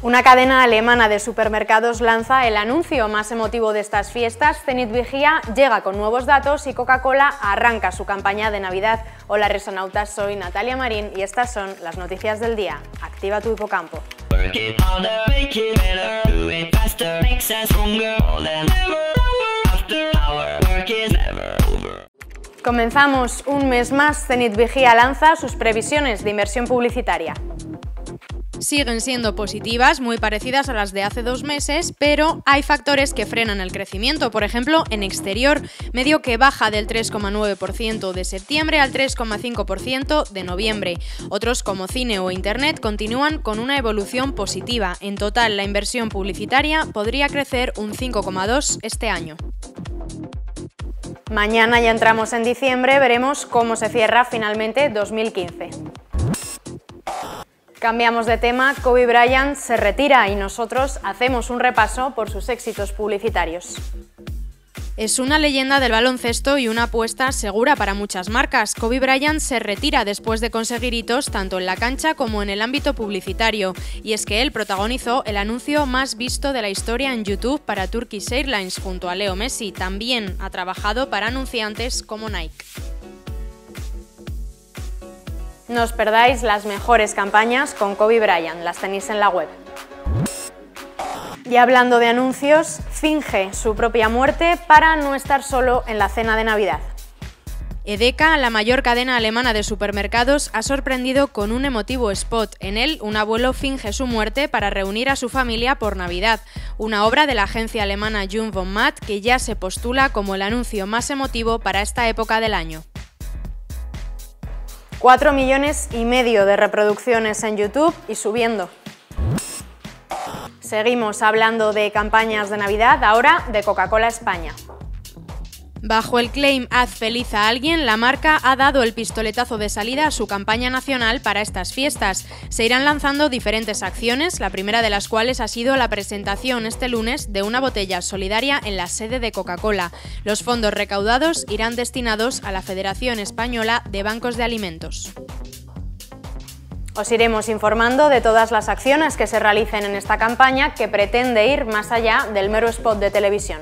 Una cadena alemana de supermercados lanza el anuncio más emotivo de estas fiestas. Zenit Vigía llega con nuevos datos y Coca-Cola arranca su campaña de Navidad. Hola resonautas, soy Natalia Marín y estas son las noticias del día. Activa tu hipocampo. Comenzamos un mes más. Zenit Vigía lanza sus previsiones de inversión publicitaria. Siguen siendo positivas, muy parecidas a las de hace 2 meses, pero hay factores que frenan el crecimiento. Por ejemplo, en exterior, medio que baja del 3,9% de septiembre al 3,5% de noviembre. Otros, como cine o internet, continúan con una evolución positiva. En total, la inversión publicitaria podría crecer un 5,2% este año. Mañana ya entramos en diciembre, veremos cómo se cierra finalmente 2015. Cambiamos de tema, Kobe Bryant se retira y nosotros hacemos un repaso por sus éxitos publicitarios. Es una leyenda del baloncesto y una apuesta segura para muchas marcas. Kobe Bryant se retira después de conseguir hitos tanto en la cancha como en el ámbito publicitario. Y es que él protagonizó el anuncio más visto de la historia en YouTube para Turkish Airlines junto a Leo Messi. También ha trabajado para anunciantes como Nike. No os perdáis las mejores campañas con Kobe Bryant, las tenéis en la web. Y hablando de anuncios, finge su propia muerte para no estar solo en la cena de Navidad. Edeka, la mayor cadena alemana de supermercados, ha sorprendido con un emotivo spot. En él, un abuelo finge su muerte para reunir a su familia por Navidad. Una obra de la agencia alemana Jung von Matt que ya se postula como el anuncio más emotivo para esta época del año. 4,5 millones de reproducciones en YouTube y subiendo. Seguimos hablando de campañas de Navidad, ahora de Coca-Cola España. Bajo el claim "Haz feliz a alguien", la marca ha dado el pistoletazo de salida a su campaña nacional para estas fiestas. Se irán lanzando diferentes acciones, la primera de las cuales ha sido la presentación este lunes de una botella solidaria en la sede de Coca-Cola. Los fondos recaudados irán destinados a la Federación Española de Bancos de Alimentos. Os iremos informando de todas las acciones que se realicen en esta campaña que pretende ir más allá del mero spot de televisión.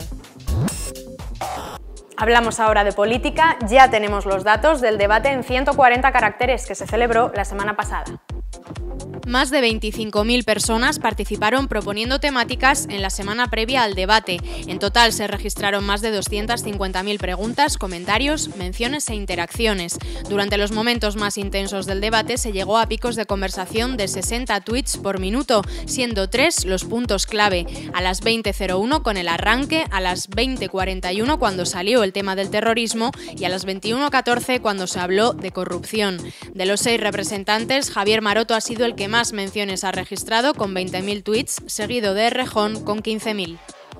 Hablamos ahora de política, ya tenemos los datos del debate en 140 caracteres que se celebró la semana pasada. Más de 25.000 personas participaron proponiendo temáticas en la semana previa al debate. En total se registraron más de 250.000 preguntas, comentarios, menciones e interacciones. Durante los momentos más intensos del debate se llegó a picos de conversación de 60 tweets por minuto, siendo 3 los puntos clave. A las 20:01 con el arranque, a las 20:41 cuando salió el tema del terrorismo y a las 21:14 cuando se habló de corrupción. De los 6 representantes, Javier Maroto ha sido el que más menciones ha registrado con 20.000 tweets, seguido de Errejón con 15.000.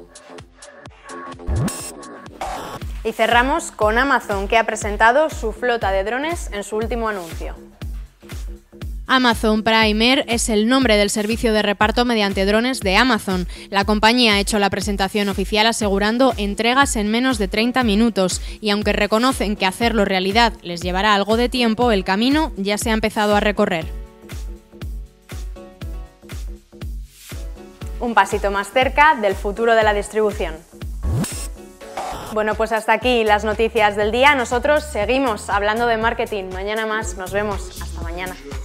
Y cerramos con Amazon, que ha presentado su flota de drones en su último anuncio. Amazon Prime Air es el nombre del servicio de reparto mediante drones de Amazon. La compañía ha hecho la presentación oficial asegurando entregas en menos de 30 minutos y aunque reconocen que hacerlo realidad les llevará algo de tiempo, el camino ya se ha empezado a recorrer. Un pasito más cerca del futuro de la distribución. Bueno, pues hasta aquí las noticias del día. Nosotros seguimos hablando de marketing. Mañana más. Nos vemos. Hasta mañana.